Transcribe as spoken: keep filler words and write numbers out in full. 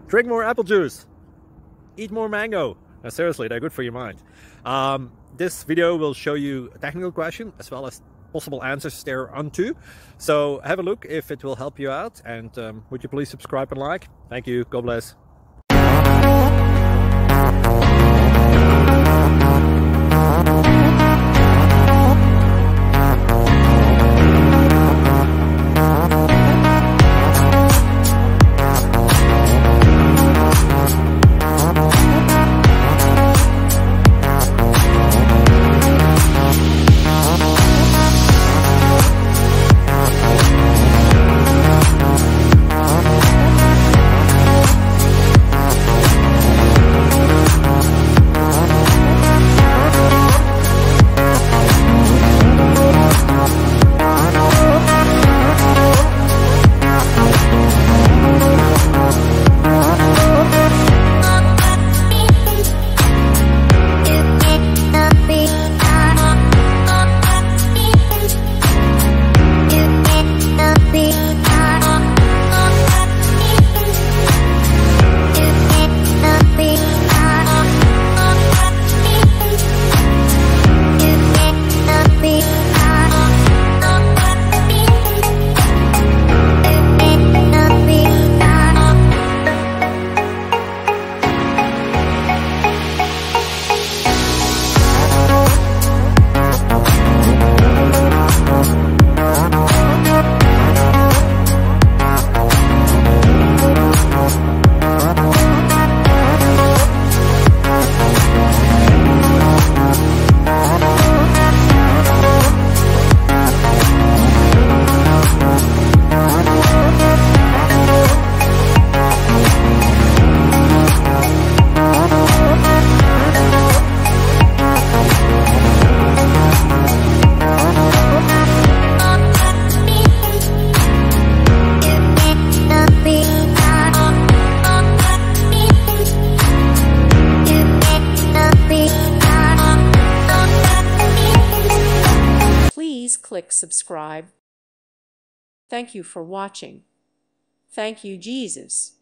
Drink more apple juice. Eat more mango. Uh, seriously, they're good for your mind. Um, this video will show you a technical question as well as possible answers thereunto. So have a look if it will help you out, and um, would you please subscribe and like? Thank you. God bless. Please click subscribe. Thank you for watching. Thank you, Jesus.